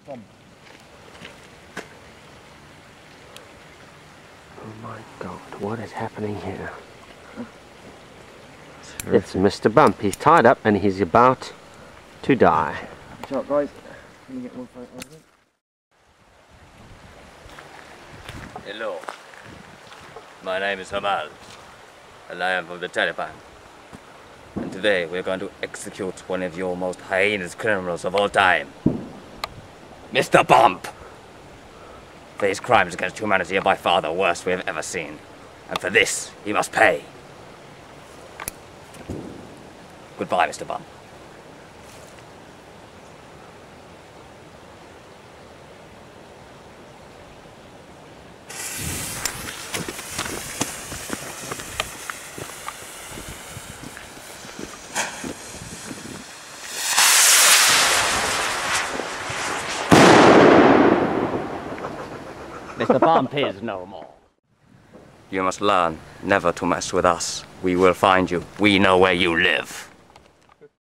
Oh my God, what is happening here? It's Mr. Bump. He's tied up and he's about to die. Shot, guys. Let me get one photo of it. Hello. My name is Hamal, and I am from the Taliban. And today we're going to execute one of your most heinous criminals of all time, Mr. Bump. These crimes against humanity are by far the worst we have ever seen. And for this, he must pay. Goodbye, Mr. Bump. Mr. Bump is no more. You must learn never to mess with us. We will find you. We know where you live.